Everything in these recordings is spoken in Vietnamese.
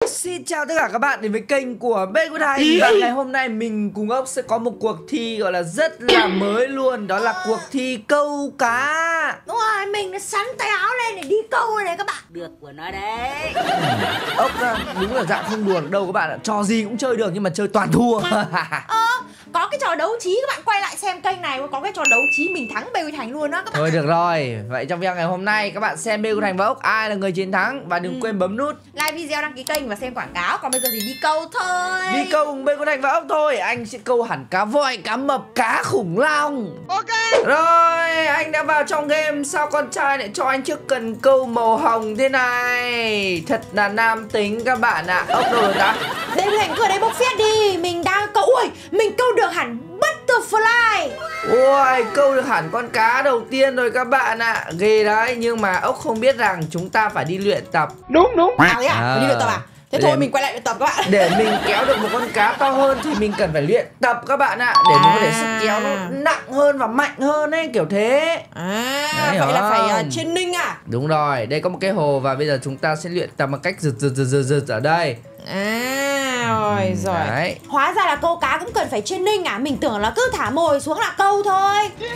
Xin chào tất cả các bạn đến với kênh của Bê Quốc Thành. Và ngày hôm nay mình cùng ốc sẽ có một cuộc thi gọi là rất là mới luôn. Đó là cuộc thi câu cá. Đúng rồi, mình đã sắn tay áo lên để đi câu này các bạn. Được của nó đấy. Ốc đúng là dạng không đùa được đâu các bạn ạ. Trò gì cũng chơi được nhưng mà chơi toàn thua. Có cái trò đấu trí, các bạn quay lại xem kênh này, có cái trò đấu trí mình thắng Bê Quốc Thành luôn đó các bạn. Thôi được rồi. Vậy trong video ngày hôm nay các bạn xem Bê Quốc Thành và ốc ai là người chiến thắng. Và đừng quên bấm nút like video, đăng ký kênh và xem quảng cáo. Còn bây giờ thì đi câu thôi. Đi câu cùng Bê Quốc Thành và ốc thôi. Anh sẽ câu hẳn cá voi, cá mập, cá khủng long. Ok. Rồi, anh đã vào trong game. Sao con trai lại cho anh chiếc cần câu màu hồng thế này? Thật là nam tính các bạn ạ. Ốc đâu rồi ta? Bê Quốc Thành cứ ở đây bốc phét đi. Mình đang câu, ui, mình câu được hẳn butterfly. Ôi, câu được hẳn con cá đầu tiên rồi các bạn ạ. Ghê đấy, nhưng mà ốc không biết rằng chúng ta phải đi luyện tập. Đúng. Thế à? Đi luyện tập à? Thế thôi mình quay lại luyện tập các bạn. Để mình kéo được một con cá to hơn thì mình cần phải luyện tập các bạn ạ. Để mình có thể sức kéo nó nặng hơn và mạnh hơn ấy, kiểu thế. Đấy, vậy là phải training à? Đúng rồi, đây có một cái hồ và bây giờ chúng ta sẽ luyện tập một cách giật ở đây. Rồi. Đấy. Hóa ra là câu cá cũng cần phải training à? Mình tưởng là cứ thả mồi xuống là câu thôi.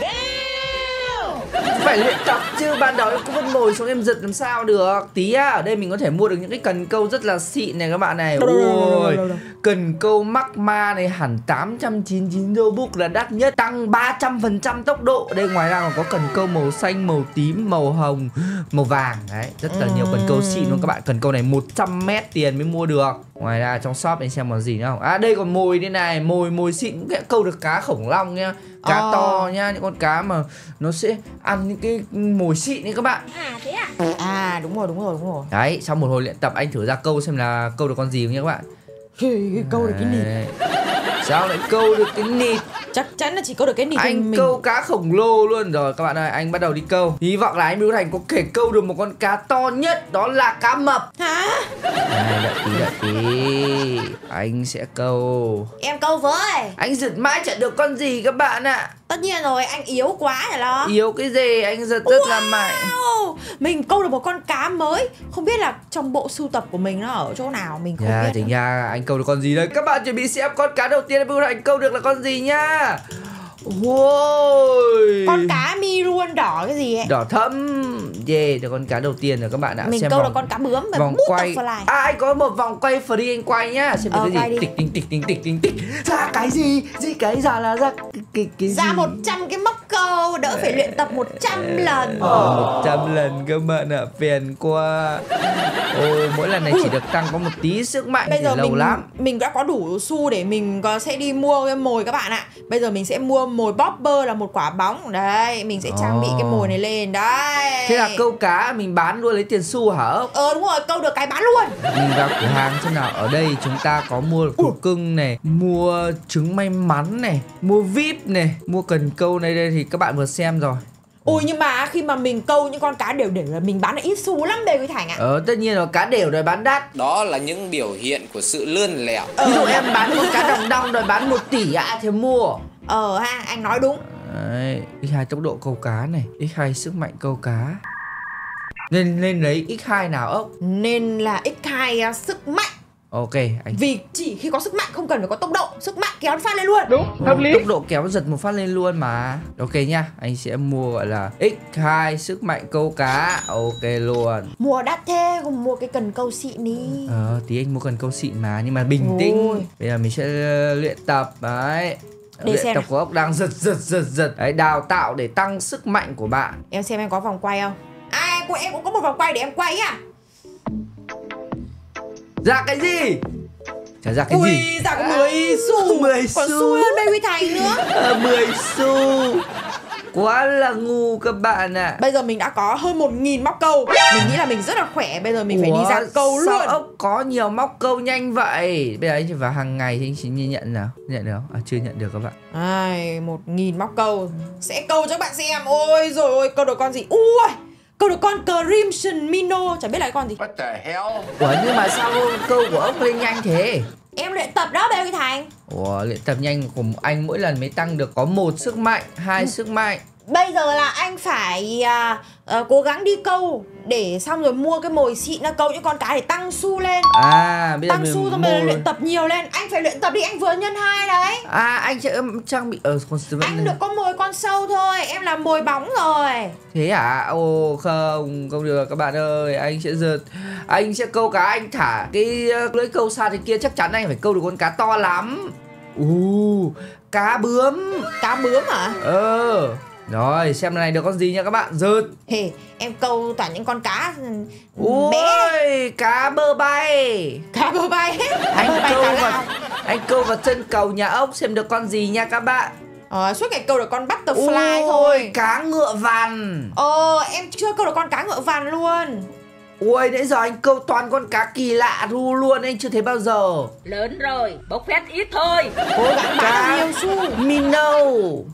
Phải luyện tập chứ, ban đầu em cứ vứt mồi xuống em giật làm sao được. Tí ở đây mình có thể mua được những cái cần câu rất là xịn này các bạn này. Ôi, cần câu Magma này hẳn 899 Robux là đắt nhất, tăng 300% tốc độ. Đây ngoài ra còn có cần câu màu xanh, màu tím, màu hồng, màu vàng. Đấy, rất là nhiều cần câu xịn luôn các bạn. Cần câu này 100m tiền mới mua được. Ngoài ra trong shop anh xem còn gì nữa không? À đây còn mồi đây này, mồi xịn cũng câu được cá khủng long nhá. Cá to nha, những con cá mà nó sẽ ăn những cái mồi xịn ấy các bạn. À thế à? À đúng rồi. Đấy, sau một hồi luyện tập anh thử ra câu xem là câu được con gì nha các bạn. Câu được cái nịt. Sao lại câu được cái nịt? Chắc chắn là chỉ câu được cái nịt. Anh câu cá khổng lồ luôn rồi các bạn ơi, anh bắt đầu đi câu. Hy vọng là anh Bê Quốc Thành có thể câu được một con cá to nhất, đó là cá mập. Hả? Đợi tí. Anh sẽ câu. Em câu với. Anh giật mãi chẳng được con gì các bạn ạ. Tất nhiên rồi, anh yếu quá rồi đó. Yếu cái gì, anh giật rất là mạnh. Mình câu được một con cá mới. Không biết là trong bộ sưu tập của mình nó ở chỗ nào, mình không biết. Thì nha, anh câu được con gì đây? Các bạn chuẩn bị xem con cá đầu tiên Bê Quốc Thành câu được là con gì nhá. Ôi, con cá Miruon đỏ cái gì ấy. Đỏ thẫm. Được con cá đầu tiên rồi các bạn ạ. Mình xem câu vòng, được con cá bướm và vòng quay. Anh có một vòng quay free anh quay nhá. Xem được cái gì? Tịch. Ra cái gì? Cái ra là ra cái gì? Ra 100 cái móc câu, đỡ phải luyện tập 100 lần. 100 lần các bạn ạ, phiền quá. Mỗi lần này chỉ được tăng có một tí sức mạnh. Bây giờ lâu lắm. Mình đã có đủ xu để mình sẽ đi mua cái mồi các bạn ạ. Bây giờ mình sẽ mua mồi bobber là một quả bóng. Đây, mình sẽ trang bị cái mồi này lên. Đây. Thế là câu cá mình bán luôn lấy tiền xu hả? Đúng rồi, câu được cái bán luôn. Mình vào cửa hàng xem nào. Ở đây chúng ta có mua cục cưng này, mua trứng may mắn này, mua vip này, mua cần câu này. Đây thì các bạn vừa xem rồi. Ui, nhưng mà khi mà mình câu những con cá đều là mình bán được ít xu lắm Bê Quốc Thành ạ. Tất nhiên là cá đều rồi bán đắt. Đó là những biểu hiện của sự lươn lẹo. Ví dụ em bán con cá đồng đong rồi bán 1 tỷ ạ thì mua. Anh nói đúng. Đấy, x2 tốc độ câu cá này, x2 sức mạnh câu cá. Nên lấy x2 nào ốc? Nên là x2 sức mạnh. Ok, anh. Vì chỉ khi có sức mạnh không cần phải có tốc độ, sức mạnh kéo phát lên luôn. Đúng, hợp lý. Tốc độ kéo giật một phát lên luôn mà. Ok nha, anh sẽ mua gọi là x2 sức mạnh câu cá. Ok luôn. Mua đắt thế, không mua cái cần câu xịn đi. Tí anh mua cần câu xịn mà, nhưng mà bình tĩnh. Bây giờ mình sẽ luyện tập đấy. Luyện tập của ốc đang giật. Đấy, đào tạo để tăng sức mạnh của bạn. Em xem em có vòng quay không? Em cũng có một vòng quay để em quay à. Ra cái gì? Chả ra cái gì? Ra có 10 xu. 10 còn xu. xu hơn Bê Quốc Thành nữa. 10 xu. Quá là ngu các bạn ạ. Bây giờ mình đã có hơn 1000 móc câu. Mình nghĩ là mình rất là khỏe. Bây giờ mình phải đi ra câu luôn. Sao ốc có nhiều móc câu nhanh vậy? Bây giờ anh chỉ vào hàng ngày thì anh chỉ nhận nào. Nhận được không? Chưa nhận được các bạn. 1000 móc câu. Sẽ câu cho các bạn xem. Ôi rồi ôi, câu được con gì? Ui, câu được con Crimson Minnow. Chẳng biết là cái con gì. What the hell? Ủa nhưng mà sao câu của ốc lên nhanh thế? Em luyện tập đó Bê Quốc Thành. Luyện tập nhanh của anh mỗi lần mới tăng được có 1 sức mạnh, 2 sức mạnh. Bây giờ là anh phải cố gắng đi câu để xong rồi mua cái mồi xịn ra câu những con cá để tăng xu lên. Bây giờ Tăng xu xong rồi luyện tập nhiều lên. Anh phải luyện tập đi, anh vừa nhân 2 đấy. Anh sẽ trang bị anh được có mồi con sâu thôi, em làm mồi bóng rồi. Thế hả? Không được các bạn ơi. Anh sẽ câu cá, anh thả cái lưới câu xa thế kia, chắc chắn anh phải câu được con cá to lắm. Cá bướm. Cá bướm hả? Rồi, xem này được con gì nha các bạn. Em câu toàn những con cá bé. Cá bơ bay. Cá bơ bay. Anh câu vào chân cầu nhà ốc xem được con gì nha các bạn. Suốt ngày câu được con butterfly thôi. Cá ngựa vằn. Em chưa câu được con cá ngựa vằn luôn. Nãy giờ anh câu toàn con cá kỳ lạ ru luôn, anh chưa thấy bao giờ. Lớn rồi, bốc phét ít thôi. Cố gắng bán nhiều xu. Minnow.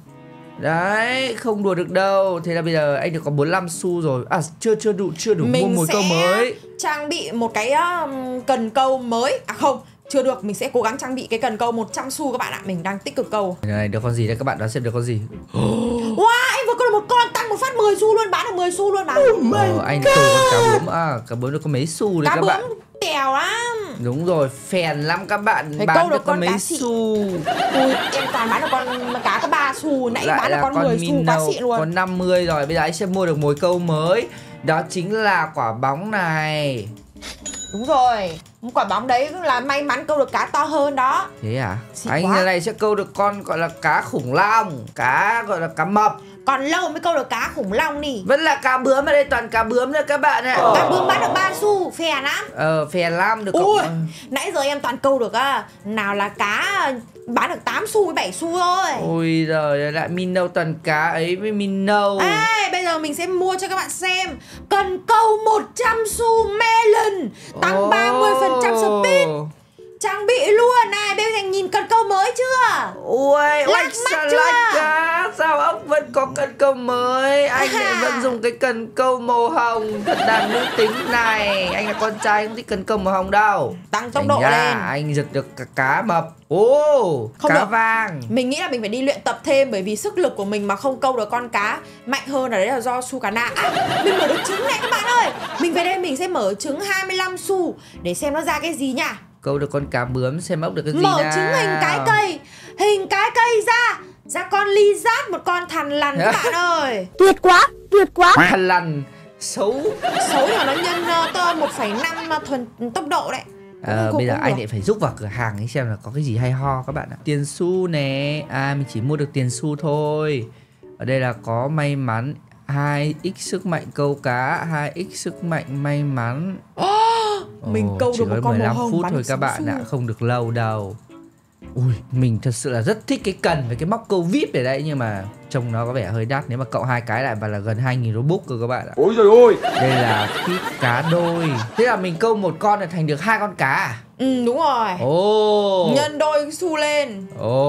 Đấy, không đùa được đâu. Thế là bây giờ anh được có 45 xu rồi. Chưa đủ mua mồi câu mới. Mình sẽ trang bị một cái cần câu mới. Không, chưa được, mình sẽ cố gắng trang bị cái cần câu 100 xu các bạn ạ. Mình đang tích cực câu. Này, được con gì đây các bạn, đoán xem được con gì. Wow, anh vừa câu được một con, tăng một phát 10 xu luôn, bán được 10 xu luôn mà. Anh câu con cá bướm. Cá bướm được có mấy xu đấy các bạn. Cá bướm tèo lắm. Đúng rồi, phèn lắm các bạn. Phải bán được có mấy xu. Em toàn bán được con cá có 3 xu. Nãy bán được con 10 xu, quá xịn luôn. Con 50 rồi, bây giờ anh sẽ mua được mồi câu mới. Đó chính là quả bóng này. Đúng rồi, quả bóng đấy là may mắn câu được cá to hơn đó. Thế à? Xịn Anh quá. này sẽ câu được con gọi là cá khủng long. Cá gọi là cá mập. Còn lâu mới câu được cá khủng long đi. Vẫn là cá bướm, ở đây toàn cá bướm nữa các bạn ạ. Cá bướm bán được 3 xu, phèn lắm. Phèn lắm được. Nãy giờ em toàn câu được nào là cá bán được 8 xu với 7 xu thôi. Ôi giời, lại minnow toàn cá ấy với minnow. Bây giờ mình sẽ mua cho các bạn xem cần câu 100 xu melon tăng 30% speed. Trang bị luôn này, bây giờ nhìn cần câu mới chưa? Lắc mắt chưa? Sao ốc vẫn có cần câu mới? Anh lại vẫn dùng cái cần câu màu hồng. Thật đàn nữ tính này. Anh là con trai không thích cần câu màu hồng đâu. Tăng tốc độ lên. Anh giật được cá mập. Cá vàng. Mình nghĩ là mình phải đi luyện tập thêm, bởi vì sức lực của mình mà không câu được con cá mạnh hơn, đấy là do xu cá nạ. Mình mở được trứng này các bạn ơi. Mình về đây mình sẽ mở trứng 25 xu để xem nó ra cái gì nha. Câu được con cá bướm xem ốc được cái gì mở nào. trứng hình cái cây ra con lizard, một con thằn lằn các bạn ơi. Tuyệt quá. Thằn lằn xấu là nó nhân 1,5 thuần tốc độ đấy. Bây giờ anh lại phải rúc vào cửa hàng ấy xem là có cái gì hay ho các bạn ạ. Tiền xu nè. Mình chỉ mua được tiền xu thôi. Ở đây là có may mắn 2x sức mạnh câu cá, 2x sức mạnh may mắn. Mình câu được một con màu hồng phút thôi các bạn ạ, không được lâu đâu. Mình thật sự là rất thích cái cần với cái móc câu VIP này đấy, nhưng mà trông nó có vẻ hơi đắt nếu mà cộng hai cái lại và là gần 2.000 Robux cơ các bạn ạ. Ôi trời ơi. Đây là kíp cá đôi. Thế là mình câu một con là thành được 2 con cá à? Đúng rồi. Nhân đôi xu lên.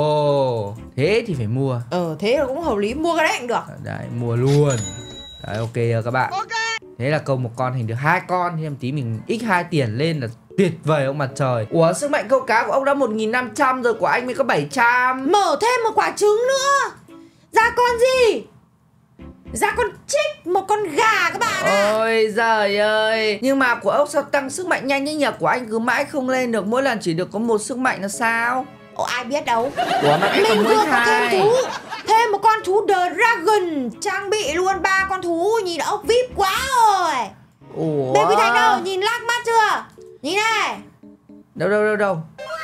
Thế thì phải mua. Thế là cũng hợp lý, mua cái đấy cũng được. Đấy, mua luôn. Đấy, ok rồi các bạn. Thế là câu một con thành được 2 con. Thì em tí mình x2 tiền lên là tuyệt vời ông mặt trời. Sức mạnh câu cá của ông đã 1.500 rồi, của anh mới có 700. Mở thêm một quả trứng nữa. Ra con gì? Ra con trích, một con gà các bạn ạ. Ôi giời ơi. Nhưng mà của ốc sao tăng sức mạnh nhanh thế nhỉ? Của anh cứ mãi không lên được, mỗi lần chỉ được có một sức mạnh là sao? Ai biết đâu. Mình vừa có thêm một con thú Dragon, trang bị luôn 3 con thú, nhìn ốc VIP quá rồi. Baby Thành đâu, nhìn lắc mắt chưa? Nhìn này. Đâu.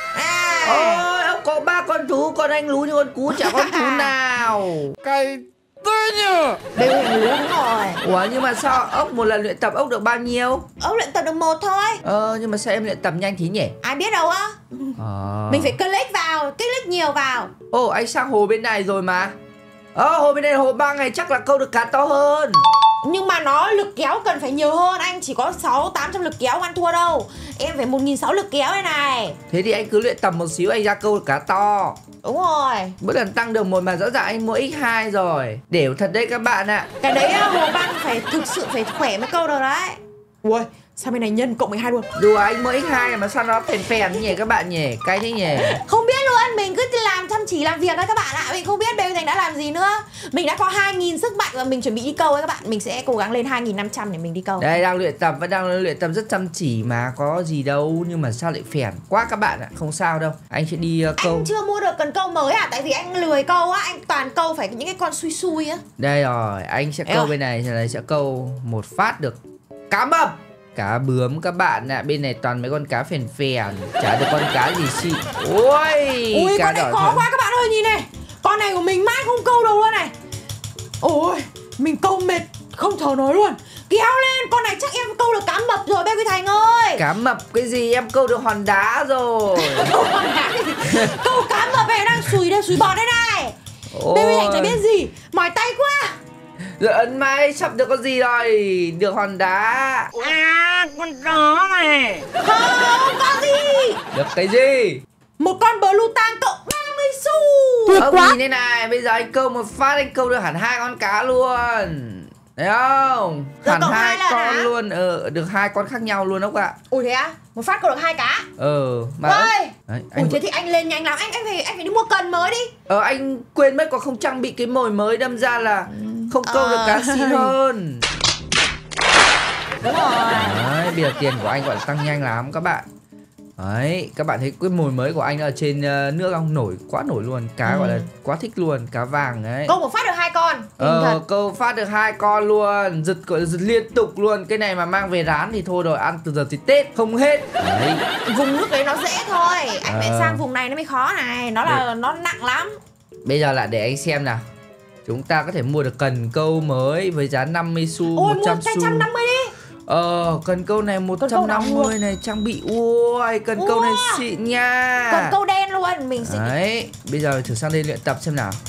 Ôi, ốc có 3 con thú, còn anh lú như con cú chả con thú nào. Cái tôi nhờ. Baby Thành lú đúng rồi. Nhưng mà sao ốc một lần luyện tập ốc được bao nhiêu? Ốc luyện tập được 1 thôi. Nhưng mà sao em luyện tập nhanh thế nhỉ? Ai biết đâu á. Mình phải click nhiều vào. Anh sang hồ bên này rồi mà. Hồ bên này là hồ băng này, chắc là câu được cá to hơn. Nhưng mà nó lực kéo cần phải nhiều hơn. Anh chỉ có 600-800 lực kéo, ăn thua đâu. Em phải 1.600 lực kéo đây này. Thế thì anh cứ luyện tập một xíu, anh ra câu được cá to. Đúng rồi. Mỗi lần tăng được một mà rõ ràng anh mua x2 rồi. Đều thật đấy các bạn ạ. Cái đấy hồ băng phải thực sự phải khỏe mới câu được đấy. Ui, sao bên này nhân cộng 12 luôn. Đùa, anh mua x2 mà sao nó phèn nhỉ các bạn nhỉ? Cay thế nhỉ? Không biết luôn. thân mình cứ làm chăm chỉ làm việc đấy các bạn ạ. Mình không biết Baby Thành đã làm gì nữa. Mình đã có 2.000 sức mạnh và mình chuẩn bị đi câu ấy các bạn. Mình sẽ cố gắng lên 2.500 để mình đi câu. Đây đang luyện tập, vẫn đang luyện tập rất chăm chỉ mà, có gì đâu. Nhưng mà sao lại phèn quá các bạn ạ. Không sao đâu, anh sẽ đi câu. Anh chưa mua được cần câu mới à? Tại vì anh lười câu á, anh toàn câu phải những cái con xui xui á. Đây rồi, anh sẽ câu bên này, sẽ câu một phát được cá mập, cá bướm các bạn ạ. Bên này toàn mấy con cá phèn phèn, chả được con cá gì xịn. Ui, cá con này khó quá các bạn ơi, nhìn này. Con này của mình mãi không câu đâu luôn này. Ôi, mình câu mệt không thở nổi luôn. Kéo lên, con này chắc em câu được cá mập rồi Baby Thành ơi. Cá mập cái gì, em câu được hòn đá rồi. Câu hòn đá cái gì? Câu cá mập này đang sùi bọt đây này. Baby Thành chả biết gì, mỏi tay quá. Rồi ấn máy, sắp được con gì rồi? Được hòn đá. À, con chó này. Không có gì. Được cái gì? Một con blue tang cộng 30 xu. Tuyệt Ông quá. nhìn thế này, bây giờ anh câu một phát anh câu được hẳn 2 con cá luôn. Thấy không? Được Hẳn cộng 2 2 lần con hả? luôn. Được 2 con khác nhau luôn ốc ạ. Ui thế á? Một phát câu được 2 cá. Mà Ôi. đấy, Ui thế thì anh lên nhanh lắm. Anh phải đi mua cần mới đi. anh quên mất còn không trang bị cái mồi mới, đâm ra là không câu được cá xịn hơn. Đúng rồi. Đấy, bây giờ tiền của anh gọi là tăng nhanh lắm các bạn. Đấy, các bạn thấy cái mồi mới của anh ở trên nước không? Nổi, quá nổi luôn. Cá gọi là quá thích luôn, cá vàng đấy. Câu một phát được 2 con. Thật. Câu phát được 2 con luôn. Giật gọi là giật liên tục luôn. Cái này mà mang về rán thì thôi rồi, ăn từ giờ tới Tết không hết. Đấy. Vùng nước đấy nó dễ thôi. Anh phải sang vùng này nó mới khó này. Nó nặng lắm. Bây giờ là để anh xem nào. Chúng ta có thể mua được cần câu mới với giá 50 xu, Ôi 100 mua xu. 150 đi. Cần câu này 150 này, trang bị. Ui, cần câu này xịn nha. Cần câu đen luôn. Mình sẽ Đấy, bây giờ thử sang đây luyện tập xem nào.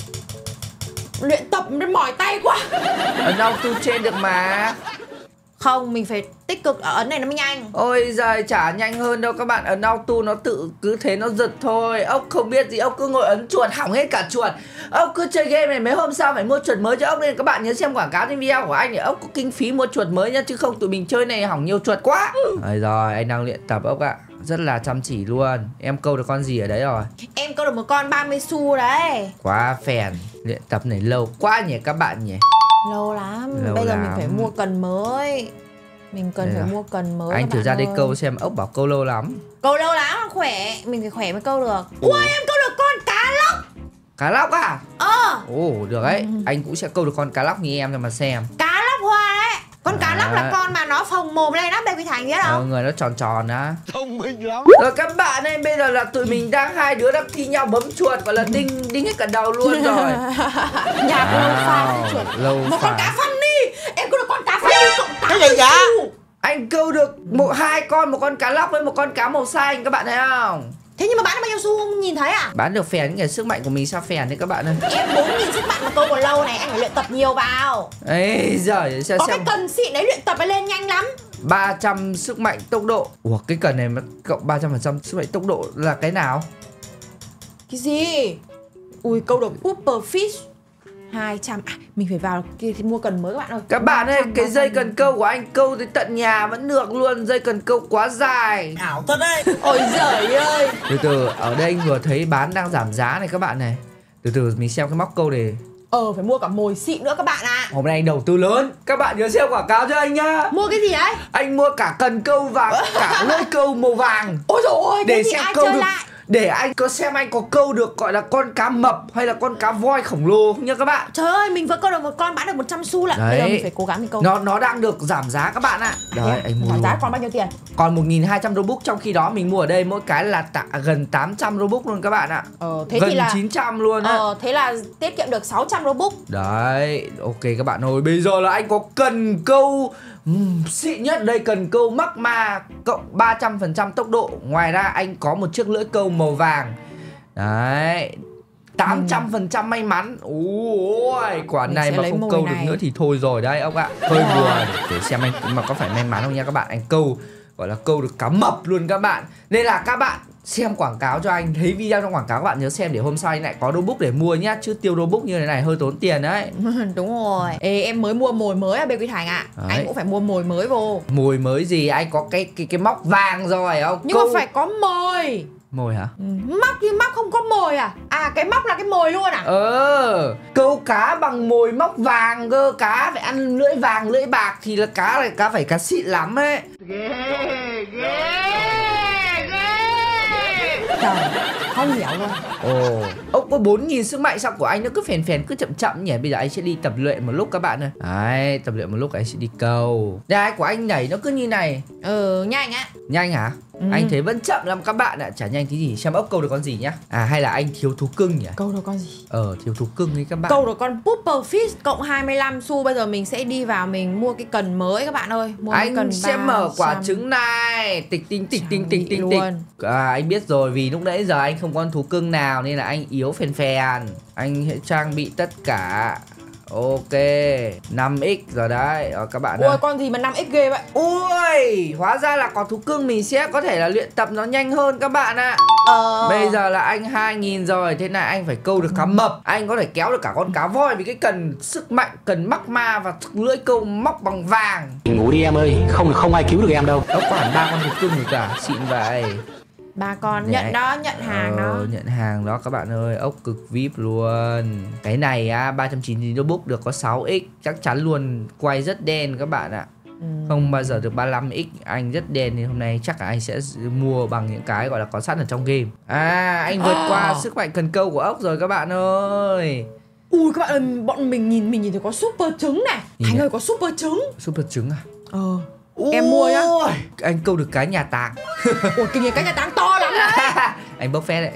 luyện tập nó mỏi tay quá. Ấn auto trên được mà. Không, mình phải tích cực ở ấn này nó mới nhanh. Ôi giời, chả nhanh hơn đâu các bạn. Ấn auto nó tự cứ thế nó giật thôi. Ốc không biết gì, ốc cứ ngồi ấn chuột hỏng hết cả chuột. Ốc cứ chơi game này mấy hôm sau phải mua chuột mới cho ốc, nên các bạn nhớ xem quảng cáo trên video của anh để ốc có kinh phí mua chuột mới nhá, chứ không tụi mình chơi này hỏng nhiều chuột quá. Rồi, anh đang luyện tập ốc ạ. Rất là chăm chỉ luôn. Em câu được con gì ở đấy rồi? Em câu được một con 30 xu đấy. Quá phèn. Luyện tập này lâu quá nhỉ các bạn nhỉ. Lâu lắm. Lâu Bây giờ lắm. mình phải mua cần mới. Mình cần Đây phải à? mua cần mới. Anh các thử bạn ra đây ơi. câu xem, ốc bảo câu lâu lắm. Câu lâu lắm, khỏe. Mình phải khỏe mới câu được. Ui, em câu được con cá lóc. Cá lóc à? Ồ, Được đấy. Anh cũng sẽ câu được con cá lóc như em cho mà xem. cá lóc hoa đấy. Con cá lóc là À. con mà nó phồng mồm lên đó Baby Thành biết không? Người nó tròn tròn á. Thông minh lắm. Rồi các bạn ơi, bây giờ là tụi mình đang hai đứa đang thi nhau bấm chuột, gọi là đinh hết cả đầu luôn rồi. Nhà có lâu pha với chuột. Lâu Một con pha. cá funny. Em câu được con cá funny cộng 80 Cái gì vậy? xu. Anh câu được hai con, một con cá lóc với một con cá màu xanh, các bạn thấy không? Thế nhưng mà bán được bao nhiêu xu không nhìn thấy à? Bán được phèn, cái sức mạnh của mình sao phèn đấy các bạn ơi. Em 4.000 sức mạnh mà câu còn lâu này, anh phải luyện tập nhiều vào. Ây giời, Có cái xem cần xịn đấy luyện tập phải lên nhanh lắm. 300 sức mạnh tốc độ. Ủa, cái cần này mà cộng 300% sức mạnh tốc độ là cái nào? Cái gì? Ui, câu được Whooper Fish 200. Mình phải vào kia thì mua cần mới các bạn ơi. Các bạn ơi, 300, cái dây 300. cần câu của anh câu tới tận nhà vẫn được luôn. Dây cần câu quá dài. Ảo thật đấy. Ôi giời ơi. Từ từ, ở đây anh vừa thấy bán đang giảm giá này các bạn này. Từ từ mình xem cái móc câu này. Phải mua cả mồi xịn nữa các bạn ạ. Hôm nay anh đầu tư lớn. Các bạn nhớ xem quảng cáo cho anh nhá. Mua cái gì đấy? Anh mua cả cần câu và cả lưỡi câu màu vàng. Ôi dồi ôi, Để cái gì xem ai câu chơi được. lại. Để anh có xem anh có câu được gọi là con cá mập hay là con cá voi khổng lồ không nha các bạn. Trời ơi, mình vừa câu được một con bán được 100 xu lận. Bây giờ mình phải cố gắng mình câu. Nó đang được giảm giá các bạn ạ. Đấy, anh mua Giảm luôn. giá còn bao nhiêu tiền? Còn 1.200 Robux, trong khi đó mình mua ở đây mỗi cái là gần 800 Robux luôn các bạn ạ. Thế gần thì là 900 luôn á. thế là tiết kiệm được 600 Robux. Đấy, ok các bạn ơi, bây giờ là anh có cần câu xịn nhất ở đây, cần câu Magma cộng 300% tốc độ. Ngoài ra anh có một chiếc lưỡi câu màu vàng. Đấy, 800% may mắn. Ôi, quả Mình này sẽ mà lấy không mồi câu này. được nữa thì thôi rồi đấy ông ạ. Hơi buồn. Để xem anh mà có phải may mắn không nha các bạn. Anh câu gọi là câu được cá mập luôn các bạn. Nên là các bạn xem quảng cáo cho anh, thấy video trong quảng cáo các bạn nhớ xem để hôm sau anh lại có Robux để mua nhá, chứ tiêu Robux như thế này hơi tốn tiền đấy. Đúng rồi. Ê, em mới mua mồi mới à Baby Thành ạ. Đấy. Anh cũng phải mua mồi mới vô. Mồi mới gì, anh có cái móc vàng rồi không? Nhưng mà phải có mồi. Mồi hả? Móc thì móc không có mồi à? À cái móc là cái mồi luôn à? Câu cá bằng mồi móc vàng cơ. Cá phải ăn lưỡi vàng lưỡi bạc thì là cá này, cá phải cá xịn lắm ấy. Trời, không hiểu luôn. Ốc có 4.000 sức mạnh, sao của anh nó cứ phèn phèn cứ chậm chậm nhỉ? Bây giờ anh sẽ đi tập luyện một lúc các bạn ơi. Đấy, tập luyện một lúc anh sẽ đi câu. Đây, của anh nhảy nó cứ như này. Nhanh á. Nhanh hả? Anh thấy vẫn chậm lắm các bạn ạ. Chả nhanh tí gì. Xem ốc câu được con gì nhá. À hay là anh thiếu thú cưng nhỉ? Câu được con gì? Thiếu thú cưng ấy các bạn. Câu được con Puffer Fish cộng 25 xu. Bây giờ mình sẽ đi vào mình mua cái cần mới các bạn ơi. Mua Anh cần sẽ mở quả trứng này. Tịch tinh. Anh biết rồi, vì lúc nãy giờ anh không có con thú cưng nào nên là anh yếu phèn phèn. Anh sẽ trang bị tất cả. Ok, 5x rồi đấy các bạn ơi. Ui, con gì mà 5x ghê vậy? Ui, hóa ra là có thú cưng mình sẽ có thể là luyện tập nó nhanh hơn các bạn ạ. Bây giờ là anh 2.000 rồi, thế này anh phải câu được cá mập. Anh có thể kéo được cả con cá voi vì cái cần sức mạnh, cần mắc ma và lưỡi câu móc bằng vàng. Ngủ đi em ơi, không ai cứu được em đâu. Có khoảng 3 con thú cưng rồi cả, xịn vậy. 3 con, nhận đó, nhận hàng đó. Nhận hàng đó các bạn ơi, ốc cực VIP luôn. Cái này 390 Robux được có 6x, chắc chắn luôn, quay rất đen các bạn ạ. Không bao giờ được 35x, anh rất đen nên hôm nay chắc là anh sẽ mua bằng những cái gọi là có sẵn ở trong game. Anh vượt qua sức mạnh cần câu của ốc rồi các bạn ơi. Ui các bạn ơi, bọn mình nhìn thấy có super trứng này. Anh ơi, có super trứng. Super trứng à? Em mua nhá. Anh câu được cá nhà tàng. Ủa kinh nghiệm cá nhà tàng to lắm đấy. Anh bốc phét đấy.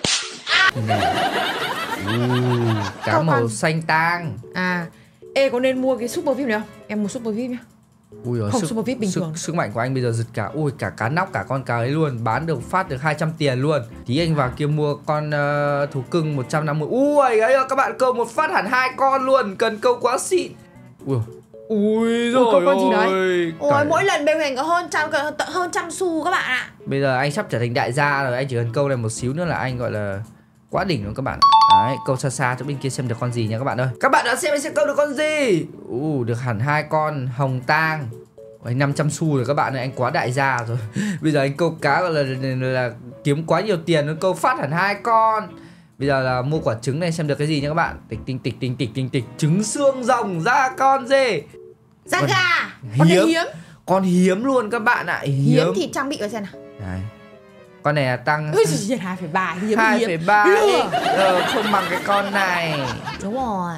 Cá màu xanh tang. Ê có nên mua cái super VIP này không? Em mua super VIP nhá. Ui giời, không, super VIP bình thường. Sức mạnh của anh bây giờ giật cả. Ui, cả cá nóc cả con cá ấy luôn. Bán được phát được 200 tiền luôn. Tí anh vào kia mua con thú cưng 150. Ui ấy các bạn, câu một phát hẳn 2 con luôn. Cần câu quá xịn. Ui rồi con gì đấy? Ôi mỗi lần bêu hình có hơn trăm xu các bạn ạ. Bây giờ anh sắp trở thành đại gia rồi. Anh chỉ cần câu này một xíu nữa là anh gọi là quá đỉnh luôn các bạn. Đấy, câu xa xa chỗ bên kia xem được con gì nha các bạn ơi. Các bạn đã xem anh sẽ câu được con gì. Được hẳn 2 con hồng tang. 500 xu rồi các bạn ơi, anh quá đại gia rồi. Bây giờ anh câu cá gọi là kiếm quá nhiều tiền, nó câu phát hẳn 2 con. Bây giờ là mua quả trứng này xem được cái gì nha các bạn. Tịch. Trứng xương rồng ra con gì? Da gà. Con này hiếm. Con hiếm luôn các bạn ạ. Hiếm thì trang bị vào xem nào. Đấy. Con này là tăng 2,3 hiếm. 2,3 không bằng cái con này. Đúng rồi.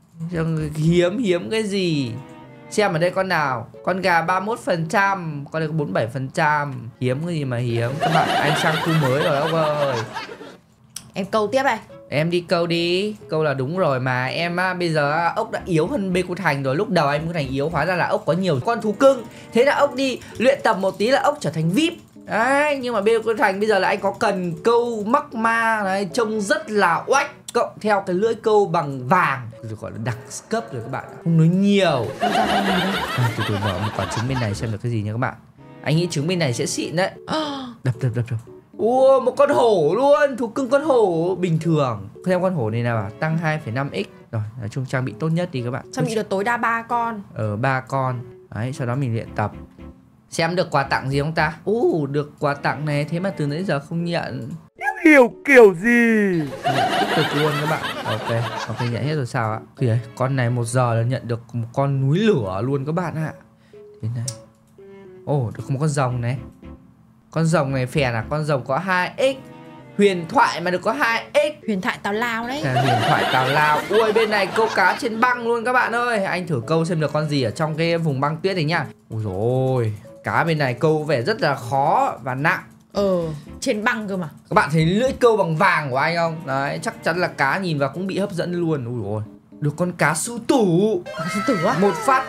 Hiếm cái gì? Xem ở đây con nào. Con gà 31%, con này có 47%. Hiếm cái gì mà hiếm. Các bạn, anh sang khu mới rồi ông ơi. Em câu tiếp đây. Em đi câu đi. Câu là đúng rồi mà. Em bây giờ ốc đã yếu hơn Bê Cô Thành rồi. Lúc đầu anh Cô Thành yếu, hóa ra là ốc có nhiều con thú cưng. Thế là ốc đi luyện tập một tí là ốc trở thành VIP. Đấy, nhưng mà Bê Cô Thành bây giờ là anh có cần câu mắc ma đấy, trông rất là oách. Cộng theo cái lưỡi câu bằng vàng, được gọi là đặc cấp rồi các bạn. Không nói nhiều. Từ từ mở một quả trứng bên này xem được cái gì nha các bạn. Anh nghĩ trứng bên này sẽ xịn đấy. Đập. Một con hổ luôn, thú cưng con hổ bình thường. Theo con hổ này nào, tăng 2,5x. Rồi, nói chung trang bị tốt nhất đi các bạn. Trang bị được tối đa 3 con. 3 con. Đấy, sau đó mình luyện tập. Xem được quà tặng gì không ta? Được quà tặng này, thế mà từ nãy giờ không nhận. Hiểu kiểu gì? Tiếp tục luôn các bạn. Ok, nhận hết rồi sao ạ? Kìa, con này 1 giờ là nhận được một con núi lửa luôn các bạn ạ. Thế này. Được một con rồng này. Con rồng này phèn à? Con rồng có 2x. Huyền thoại mà được có 2x. Huyền thoại tào lao đấy. Huyền thoại tào lao. Ui, bên này câu cá trên băng luôn các bạn ơi. Anh thử câu xem được con gì ở trong cái vùng băng tuyết này nhá. Ui dồi ôi, cá bên này câu vẻ rất là khó và nặng. Trên băng cơ mà. Các bạn thấy lưỡi câu bằng vàng của anh không? Đấy, chắc chắn là cá nhìn vào cũng bị hấp dẫn luôn. Ui dồi ôi, được con cá sư tử. Cá sư tử á? Một phát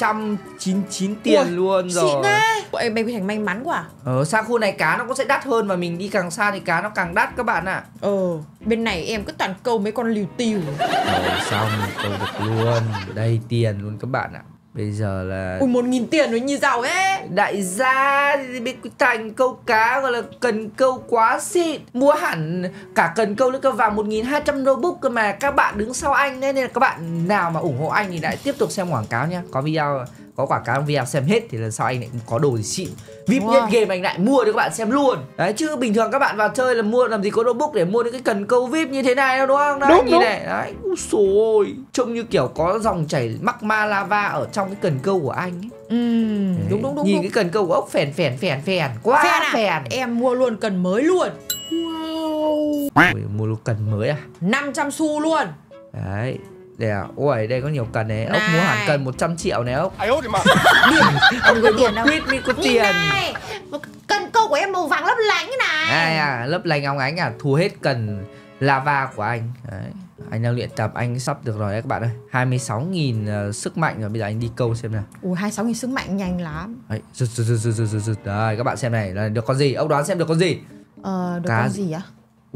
799 tiền luôn rồi. Xịn thế. Ôi, mình thành may mắn quá. Sang khu này cá nó cũng sẽ đắt hơn. Và mình đi càng xa thì cá nó càng đắt các bạn ạ. Bên này em cứ toàn câu mấy con liều tiều. Xong câu được luôn. Đây tiền luôn các bạn ạ. Bây giờ là 1.000 tiền rồi, như giàu ấy. Đại gia Bê Cô Thành câu cá gọi là cần câu quá xịn. Mua hẳn cả cần câu lưỡi câu vàng 1.200 Robux cơ mà. Các bạn đứng sau anh nên là các bạn nào mà ủng hộ anh thì lại tiếp tục xem quảng cáo nha. Có có quảng cáo video xem hết thì lần sau anh lại có đồ gì xịn VIP nhất game anh lại mua để các bạn xem luôn. Đấy chứ bình thường các bạn vào chơi là mua làm gì có notebook để mua những cái cần câu VIP như thế này đâu đúng không? Đấy, nhìn này, đấy, úi xồi, trông như kiểu có dòng chảy magma lava ở trong cái cần câu của anh ấy. Đúng. Nhìn cái cần câu của ốc phèn quá phèn. Em mua luôn cần mới luôn. Ui, mua luôn cần mới à? 500 xu luôn. Đấy. Đây à, ôi đây có nhiều cần này. Ốc mua hẳn cần 100 triệu này ốc. Ông có tiền đâu. Quýt mi có Nhìn tiền. này, cần câu của em màu vàng lấp lánh này. À, lấp lánh óng ánh à, thu hết cần lava của anh. Đấy. Anh đang luyện tập, anh sắp được rồi đấy các bạn ơi. 26.000 sức mạnh rồi, bây giờ anh đi câu xem nào. Ui, 26.000 sức mạnh nhanh lắm. Đấy, rụt. Đây, các bạn xem này, là được con gì? Ốc đoán xem được con gì? Được con gì á?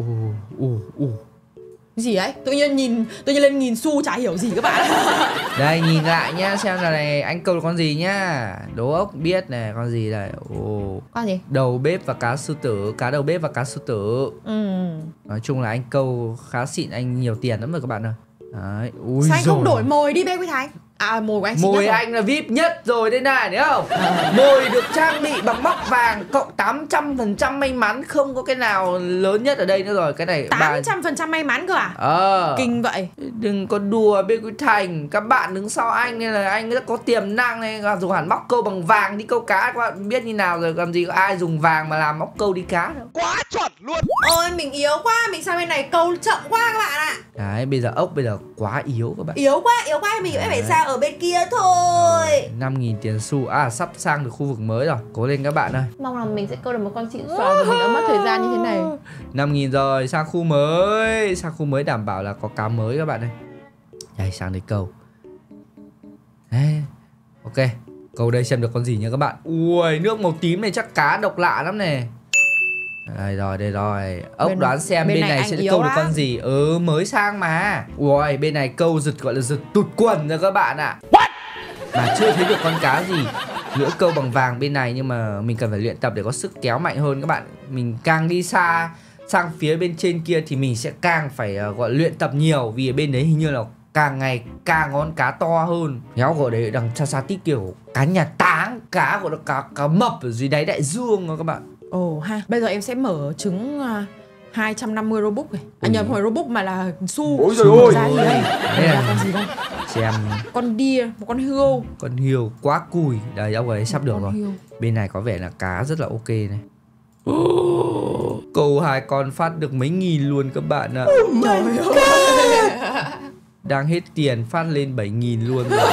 Gì ấy? Tự nhiên lên nghìn xu chả hiểu gì các bạn. Đây, nhìn lại nhá, xem là này, anh câu được con gì nhá. Đố ốc biết này, con gì đây? Con gì? Đầu bếp và cá sư tử, cá đầu bếp và cá sư tử. Nói chung là anh câu khá xịn, anh nhiều tiền lắm rồi các bạn ơi. Đấy, ui. Sao anh không đổi mồi đi bé Quý Thành? À, mồi của anh xịn nhất mồi rồi. anh là VIP nhất rồi đây này, thấy không? Mồi được trang bị bằng móc vàng cộng 800% may mắn, không có cái nào lớn nhất ở đây nữa rồi. Cái này 800% may mắn cơ à? Kinh vậy. Đừng có đùa bên Quý Thành, các bạn đứng sau anh nên là anh rất có tiềm năng này, dùng hẳn móc câu bằng vàng đi câu cá, các bạn biết như nào rồi, làm gì có ai dùng vàng mà làm móc câu đi cá đâu. Quá chuẩn luôn. Ôi mình yếu quá, mình sang bên này câu chậm quá các bạn ạ. Đấy, bây giờ ốc bây giờ quá yếu các bạn. Yếu quá mình phải sang ở bên kia thôi. 5.000 tiền xu. À, sắp sang được khu vực mới rồi. Cố lên các bạn ơi. Mong là mình sẽ câu được một con xịn xò và mình đã mất thời gian như thế này. 5.000 rồi, sang khu mới. Sang khu mới đảm bảo là có cá mới các bạn ơi. Đây, sang đây câu. Đấy. Ok, câu đây xem được con gì nha các bạn. Ui, nước màu tím này chắc cá độc lạ lắm này. Đây rồi. Ốc đoán xem bên này sẽ câu được con gì. Mới sang mà. Ui, bên này câu giật gọi là giật tụt quần rồi các bạn ạ. Mà chưa thấy được con cá gì. Lưỡi câu bằng vàng bên này, nhưng mà mình cần phải luyện tập để có sức kéo mạnh hơn các bạn. Mình càng đi xa sang phía bên trên kia thì mình sẽ càng phải gọi luyện tập nhiều, vì ở bên đấy hình như là càng ngày càng có con cá to hơn. Nhéo gọi đấy đằng xa xa tí kiểu cá nhà táng, cá gọi là cá mập ở dưới đáy đại dương đó các bạn. Ha, bây giờ em sẽ mở trứng 250 Robux này. Nhầm, hồi Robux mà là xu. Ôi giời ơi. Ra gì đây? Đây là con gì đây? Xem con deer, một con hươu. con hiêu quá cùi. Đây ông ấy sắp được rồi. Hiêu. Bên này có vẻ là cá rất là ok này. Câu 2 con phát được mấy nghìn luôn các bạn ạ. Đang hết tiền phát lên 7.000 luôn rồi.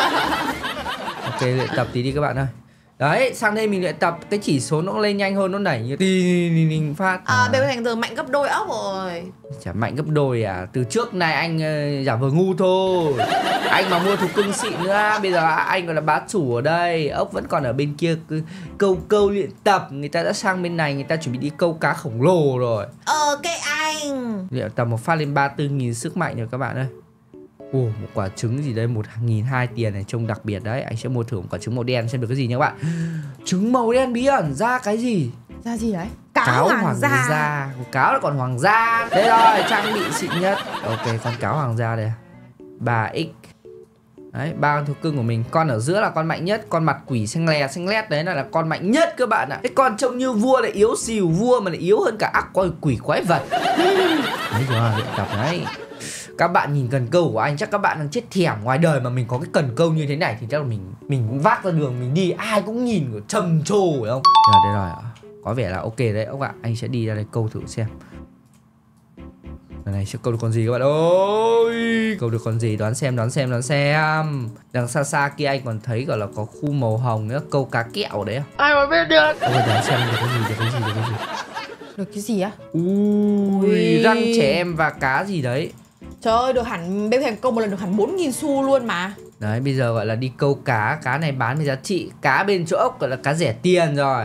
Ok, luyện tập tí đi các bạn ơi. Đấy, sang đây mình luyện tập cái chỉ số nó lên nhanh hơn, nó nảy như tí phát. Bé Thành giờ mạnh gấp đôi ốc rồi. Chả mạnh gấp đôi à? Từ trước này anh giả vờ ngu thôi. Anh mà mua thú cưng xịn nữa, bây giờ anh còn là bá chủ ở đây. Ốc vẫn còn ở bên kia câu luyện tập. Người ta đã sang bên này, người ta chuẩn bị đi câu cá khổng lồ rồi. Cái anh Luyện tập một phát lên 34.000 sức mạnh rồi các bạn ơi. Một quả trứng gì đây, 1.200 tiền này, trông đặc biệt đấy. Anh sẽ mua thử một quả trứng màu đen xem được cái gì nha các bạn. Trứng màu đen bí ẩn ra cái gì? Ra gì đấy? Cáo hoàng gia. Cáo là còn hoàng gia. Đây rồi, trang bị xịn nhất. Ok, con cáo hoàng gia đây. 3x. Đấy, 3 con thú cưng của mình. Con ở giữa là con mạnh nhất. Con mặt quỷ xanh lét đấy là con mạnh nhất các bạn ạ. Cái con trông như vua lại yếu xìu, vua mà lại yếu hơn cả ác quỷ quái vật. Đấy rồi, luyện tập đấy. Các bạn nhìn cần câu của anh chắc các bạn đang chết thèm. Ngoài đời mà mình có cái cần câu như thế này thì chắc là mình cũng vác ra đường mình đi ai cũng nhìn trầm trồ phải không? Đây rồi, có vẻ là ok đấy ông ạ. Anh sẽ đi ra đây câu thử xem. Lần này sẽ câu được con gì các bạn ơi. Câu được con gì, đoán xem. Đằng xa xa kia anh còn thấy gọi là có khu màu hồng nữa, câu cá kẹo đấy. Ai mà biết được. Đoán xem được cái gì. Được cái gì á? Ui, răng trẻ em và cá gì đấy. Trời ơi, được hẳn bé Thành câu một lần được hẳn 4.000 xu luôn mà. Đấy, bây giờ gọi là đi câu cá. Cá này bán với giá trị. Cá bên chỗ ốc gọi là cá rẻ tiền rồi.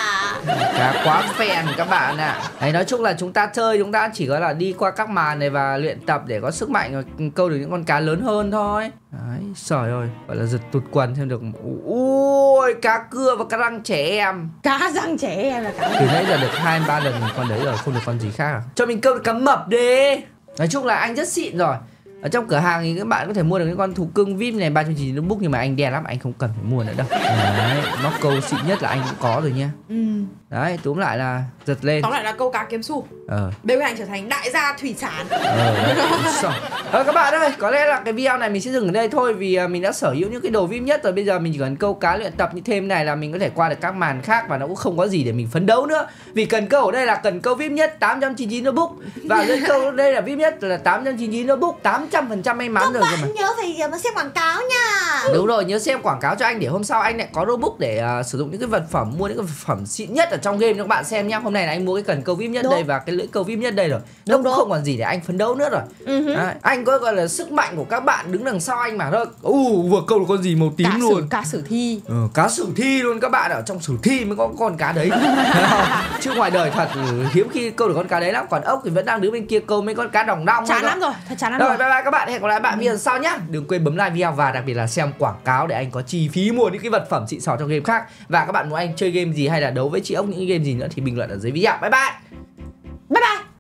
Cá quá phèn các bạn ạ. Đấy, nói chung là chúng ta chơi, chúng ta chỉ gọi là đi qua các màn này và luyện tập để có sức mạnh rồi câu được những con cá lớn hơn thôi. Đấy, trời ơi, gọi là giật tụt quần thêm được. Ui, cá cưa và cá răng trẻ em. Cá răng trẻ em là cá. Từ nãy giờ được 2-3 lần con đấy rồi, không được con gì khác à? Cho mình câu được cá mập đi. Nói chung là anh rất xịn rồi. Ở trong cửa hàng thì các bạn có thể mua được cái con thú cưng VIP này 390 notebook, nhưng mà anh đen lắm, anh không cần phải mua nữa đâu. Đấy, móc câu xịn nhất là anh cũng có rồi nha. Đấy, túm lại là giật lên. Tóm lại là câu cá kiếm xu. BB Thành trở thành đại gia thủy sản. Các bạn ơi, có lẽ là cái video này mình sẽ dừng ở đây thôi, vì mình đã sở hữu những cái đồ VIP nhất rồi. Bây giờ mình chỉ cần câu cá luyện tập như thêm này là mình có thể qua được các màn khác, và nó cũng không có gì để mình phấn đấu nữa. Vì cần câu ở đây là cần câu VIP nhất 899 notebook, và lưỡi câu ở đây là VIP nhất là 899 notebook, 800% may mắn rồi. Các bạn nhớ phải xem quảng cáo nha. Đúng rồi, nhớ xem quảng cáo cho anh để hôm sau anh lại có notebook để sử dụng những cái vật phẩm, mua những cái vật phẩm xịn nhất ở trong game cho các bạn xem nhá. Hôm nay là anh mua cái cần câu VIP nhất đây và cái lưỡi câu VIP nhất đây rồi. Nó cũng không còn gì để anh phấn đấu nữa rồi. Anh có gọi là sức mạnh của các bạn đứng đằng sau anh mà thôi. Vừa câu được con gì màu tím luôn. Cá sử thi. Cá sử thi luôn các bạn, ở trong sử thi mới có con cá đấy. Chứ ngoài đời thật hiếm khi câu được con cá đấy lắm. Còn ốc thì vẫn đang đứng bên kia câu mấy con cá đồng đong. Chán lắm rồi, thật chán lắm rồi. Bye bye các bạn, hẹn gặp lại bạn video sau nhá. Đừng quên bấm like video và đặc biệt là xem quảng cáo để anh có chi phí mua những cái vật phẩm xịn sò trong game khác. Và các bạn muốn anh chơi game gì hay là đấu với chị ốc những game gì nữa thì bình luận ở dưới video. Bye bye.